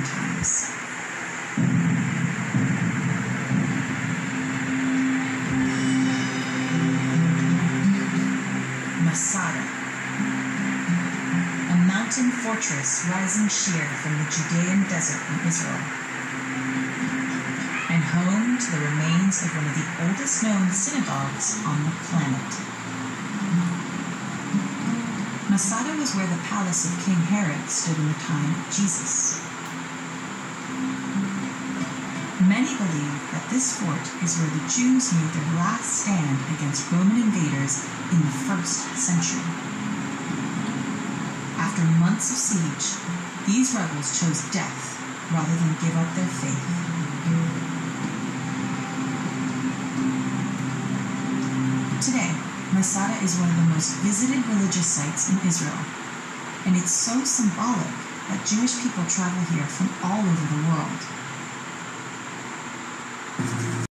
times. Masada, a mountain fortress rising sheer from the Judean desert in Israel, and home to the remains of one of the oldest known synagogues on the planet. Masada was where the palace of King Herod stood in the time of Jesus. Many believe that this fort is where the Jews made their last stand against Roman invaders in the 1st century. After months of siege, these rebels chose death rather than give up their faith. Today, Masada is one of the most visited religious sites in Israel, and it's so symbolic that Jewish people travel here from all over the world.